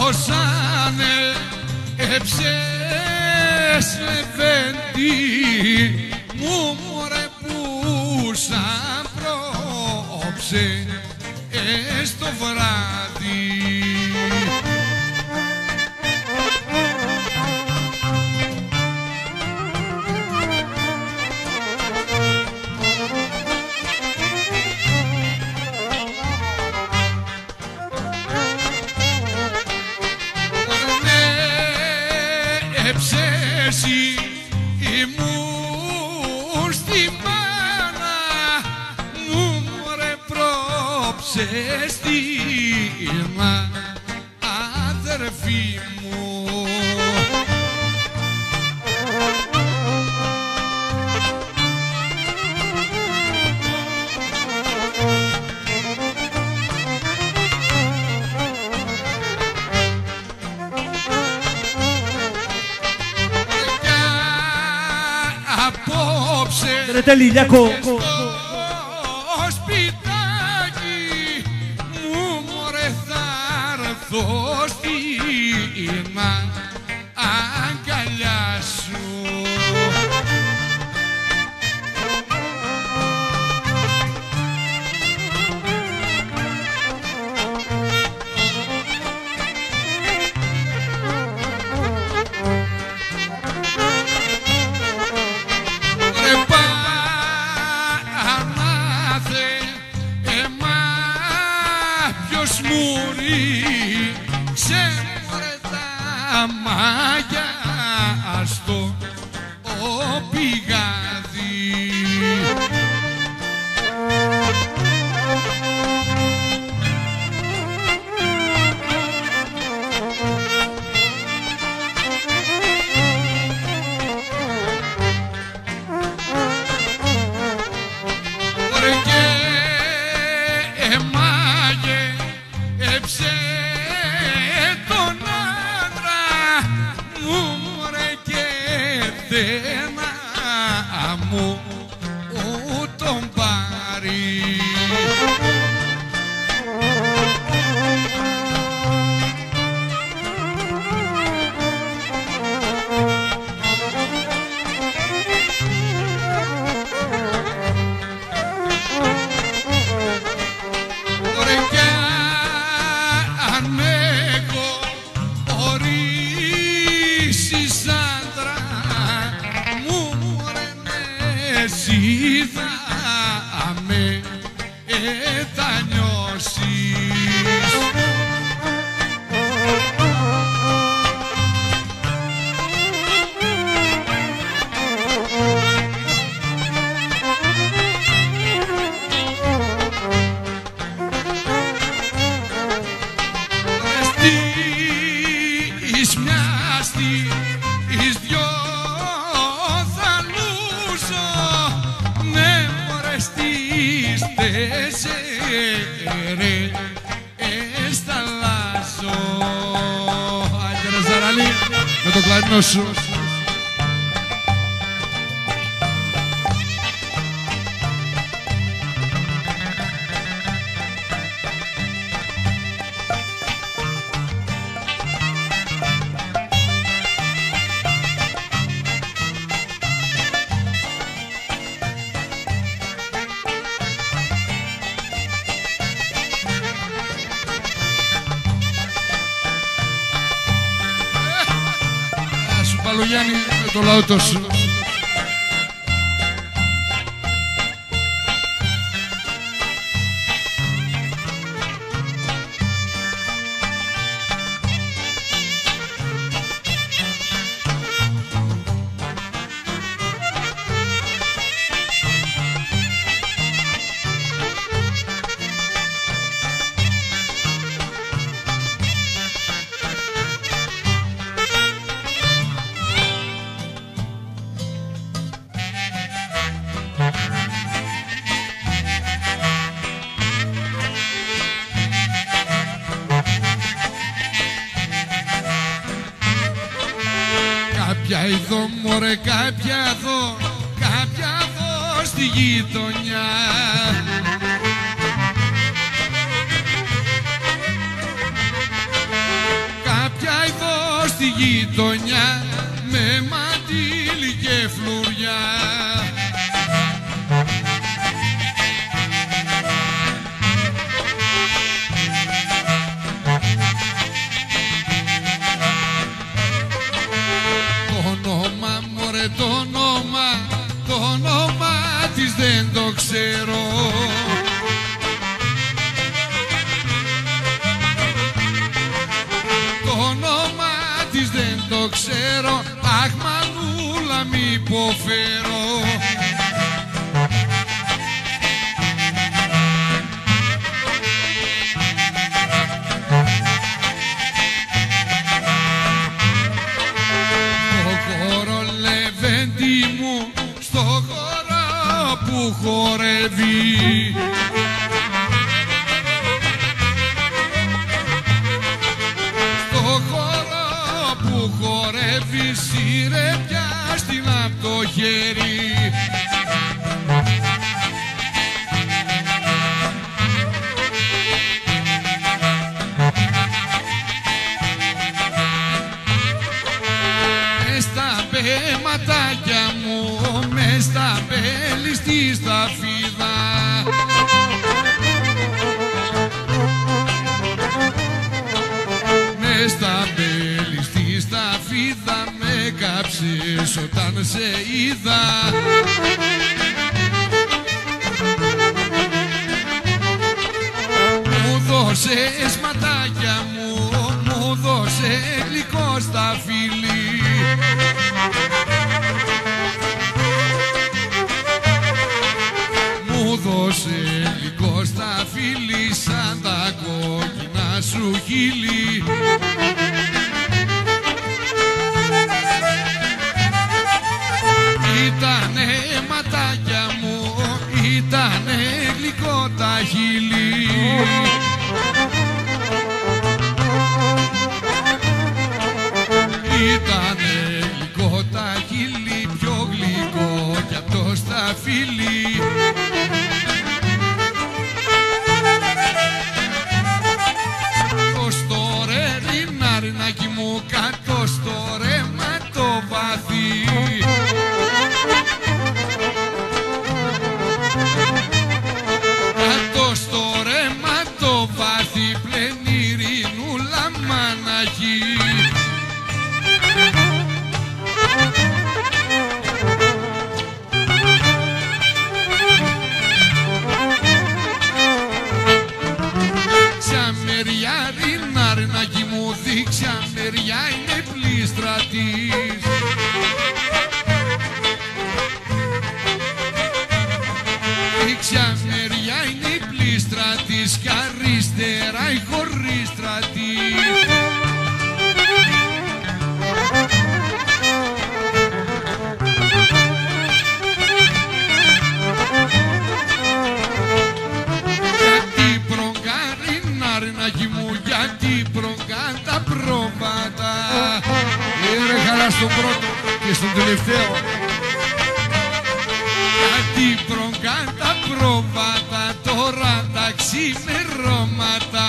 δώσανε έψες λεβέντη μου μωρέ που σαν πρόψε στο βράδυ. Έψεση ήμουν στη μάνα μου μωρέ πρόψε στην αδερφή μου. Tenete Liliaco. Στο σπιτάκι μου μωρέ θα έρθω στην αγκαλιά σου. Μάγια στο πηγάδι. Ωραία και εμάγε έψε να μου τον πάρει. Ωραία κι αν έχω ορίσεις άντρα εσύ θα με τα νιώσεις. Στις μιας τις δυο εσταλάσω. Άντε ρε Ζαραλή με το κλαρινό σου. Παλογιάννη με το λαό σου. Κάποια εδώ μωρέ, κάποια εδώ, κάποια εδώ στη γειτονιά. στη γειτονιά με μαντήλι και φλουριά. Το όνομα της δεν το ξέρω. Το όνομα της δεν το ξέρω. Αχ, μανούλα, μη υποφέρω. Στο χώρο που χορεύει, στο χώρο που χορεύει, σύρε πια στην απ' το χέρι. Μες στα πεματάκια μου, μες στα μπέλη στη σταφίδα, μες στα μπέλη στη σταφίδα, με κάψες όταν σε είδα. Μου δώσες ματάκια μου, μου δώσες γλυκό στα φίλη. Μου δώσε γλυκό στα φίλη, σαν τα κόκκινα σου χείλη. Ήτανε ματάκια μου, ήτανε γλυκό τα χείλη. Ήτανε γλυκό τα χείλη, πιο γλυκό κι απ' το σταφύλι. Το στο ρε ρινάρινάκι μου, κάτω στο ρέμα το βαθύ. Κάτω στο ρέμα το βαθύ, πλενηρινούλα μαναχή. Ρινάρινάκι μου, δείξα μεριά είναι πλήστρα της. Δείξα μεριά είναι η πλήστρα της, κι αριστερά η χωρίστρα της. Γιατί προγκάρει ρινάρινάκι μου, γιατί προγκάν τα πρόβατα. Ρε χαρά στον πρώτο και στον τελευταίο. Γιατί προγκάν τα πρόβατα, τώρα τα ξημερώματα.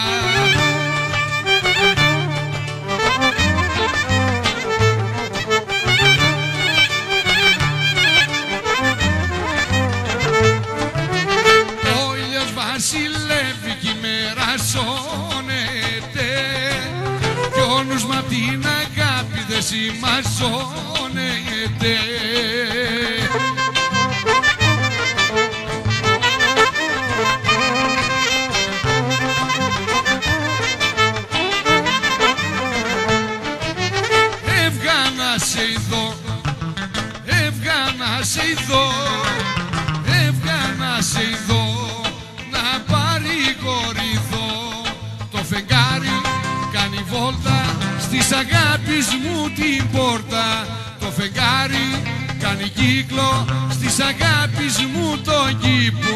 Ο ήλιος βασιλεύει κι η μέρα σώνεται, κι ο νους μ' απ' την αγάπη δεν συμμαζώνεται. Έβγα να σε ειδώ, έβγα να σε ειδώ, έβγα να σε ειδώ, να παρηγορηθώ. Το φεγγάρι κάνει βόλτα στις αγάπης μου την πόρτα. Το φεγγάρι κάνει κύκλο στις αγάπης μου τον κήπο.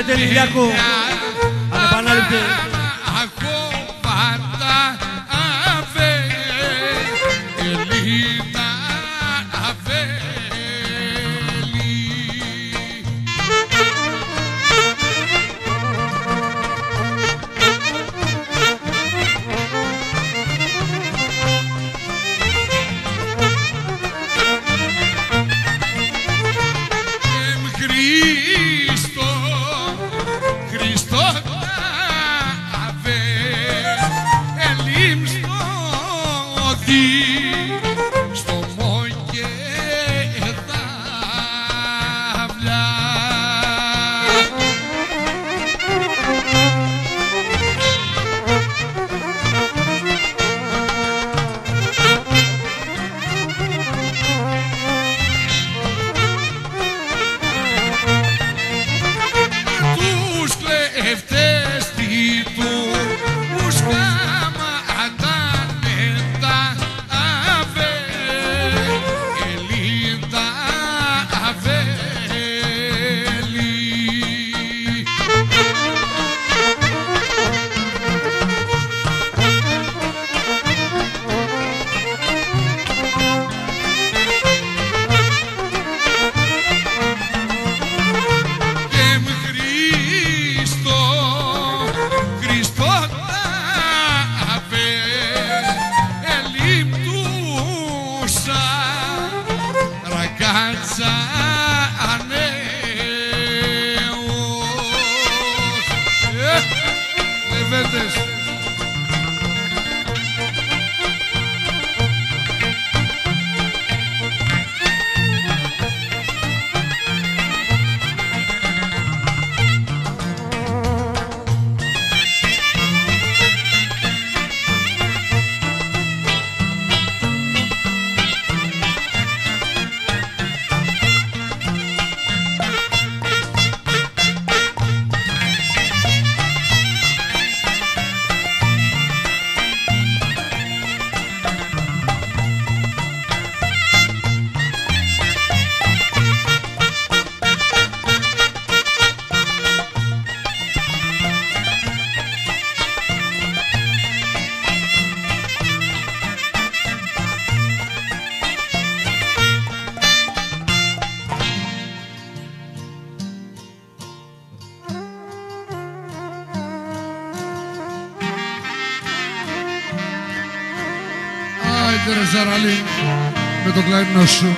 Ανεπανάληπτε Λιλιακό. Ανεπανάληπτε. Άιντε ρε Ζαραλή, με το κλαρινό σου.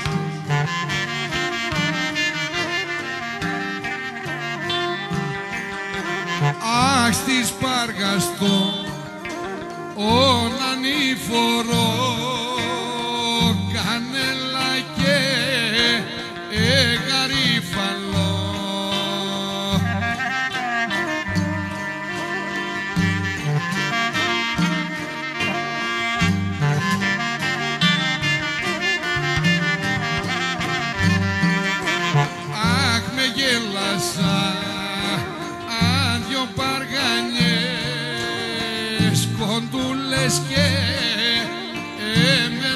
Αχ, στη Σπάργαστο, ανήφορο, κανέλα και γαρίφαλο. Αχ, με γέλασα, αν δυο παργανιές κοντούλες και με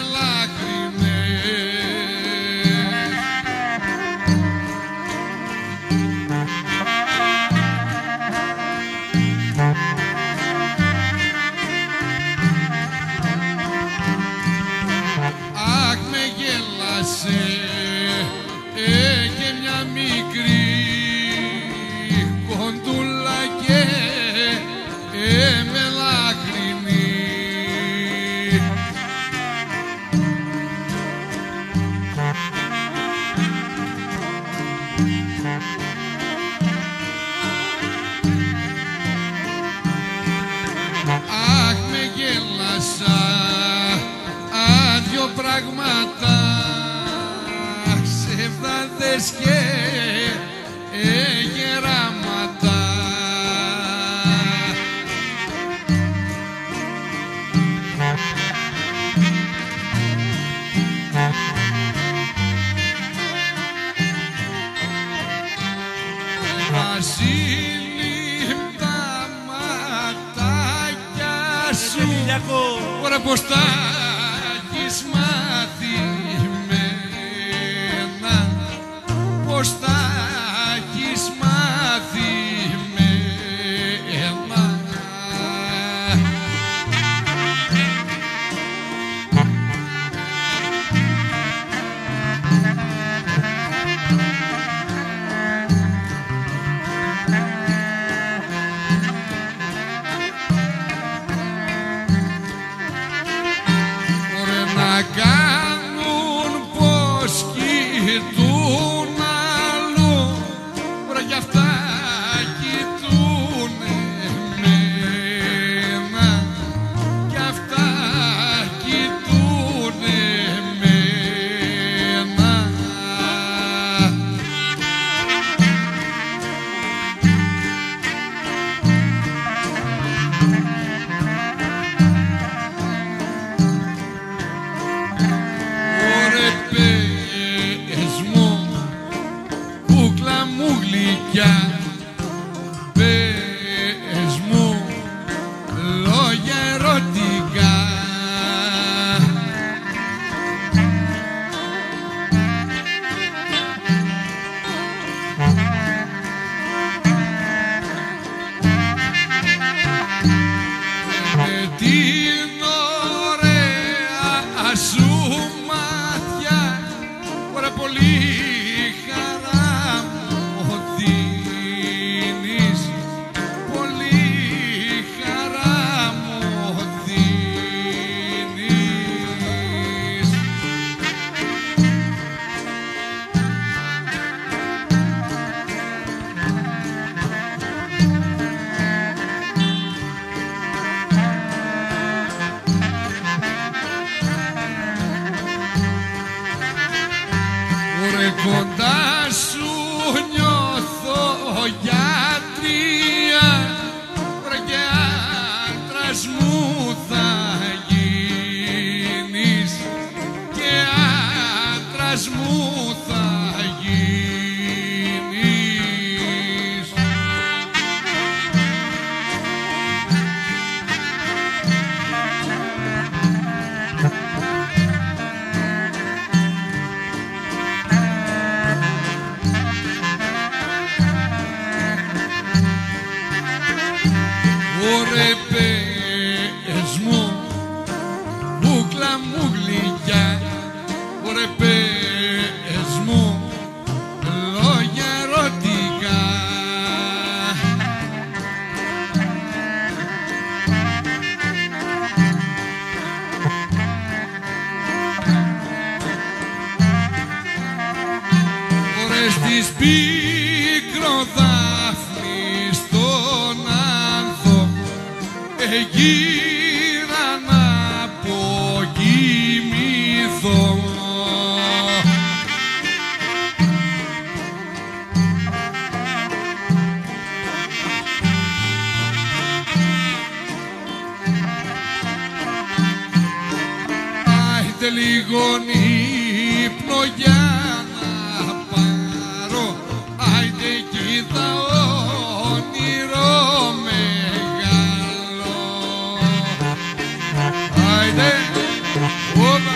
λάκρυμες. Αχ, με γέλασε και μια μικρή κοντούλα και με λάκρυμη. Αχ, με γέλασα, άδειο πράγματα, ψευδάδες και γεράματα. Βασίλη, τα ματάκια σου, ωραία πως τα έχεις μαθημένα, πως τα έχεις μάθει. Κοντά σου νιώθω γιατρία, βρε και άντρας μου θα γίνεις, και άντρας μου θα γίνεις. Ωρε πες μου, μπούκλα μου γλυκιά, ωρε πες μου, λόγια ερωτικά. Ωρε στις πικροδάφνη στον άνθο, γύρα να αποκοιμηθώ. Άιντε λίγον ύπνο για να πάρω, άιντε κοίτα όνειρο μεγάλο. Άιντε, όπα.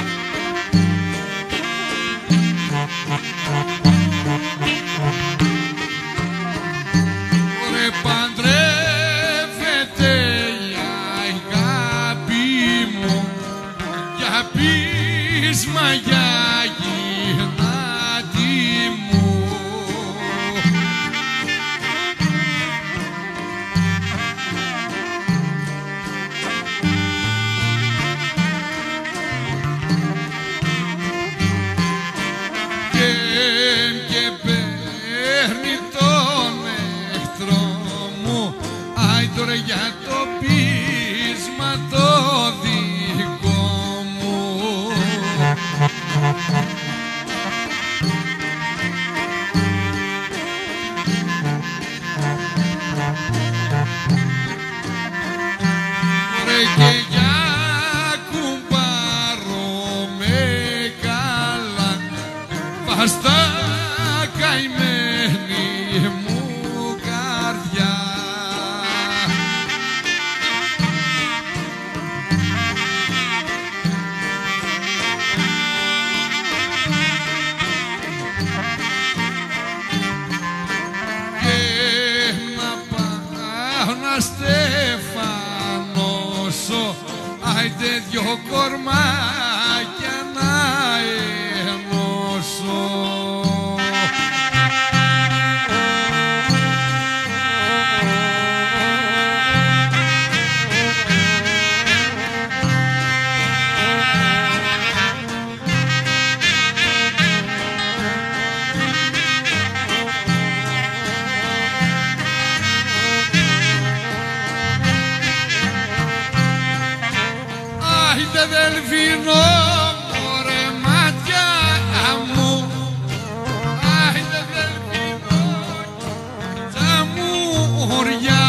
Ωρε παντρεύεται η αγάπη μου, για πείσμα για γυνάτη μου. Και παίρνει τον εχθρό μου, άι τώρα για το πείσμα το δικό μου. Ρε και για κουμπάρο με καλά, βαστά καημένη μου καρδιά. Και να πάω να στεφανώ άιντε δυο κορμάκια να ενώσω. Άιντε Δελφίνο, μωρέ μάτια μου, άιντε Δελφίνο, τσαμουριά.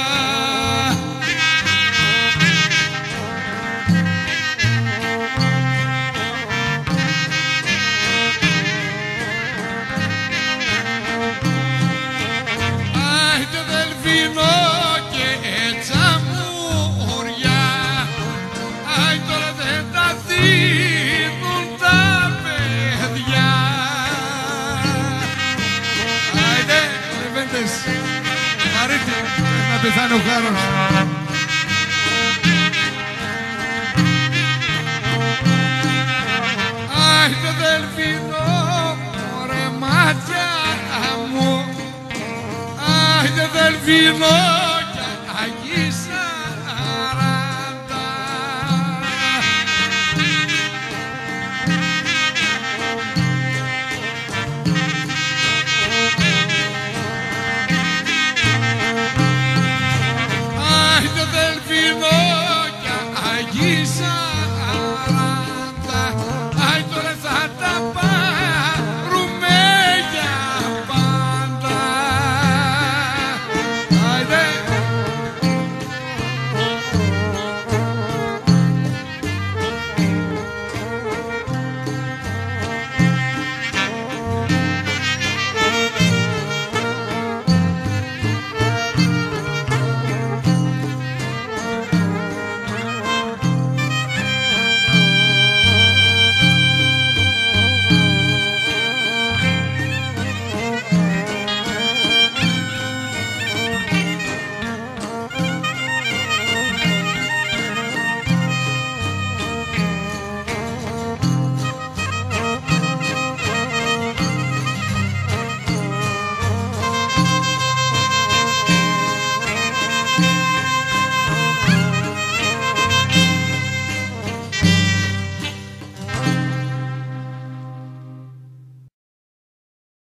Άιντε Δελφίνο και τσαμουριά. Άι τώρα δεν τα δίνουν τα παιδιά. Άιντε, λεβέντες. Μαρίτη, να πεθάνει ο χάρος. Άιντε Δελφίνο, μωρέ μάτια μου, άιντε Δελφίνο.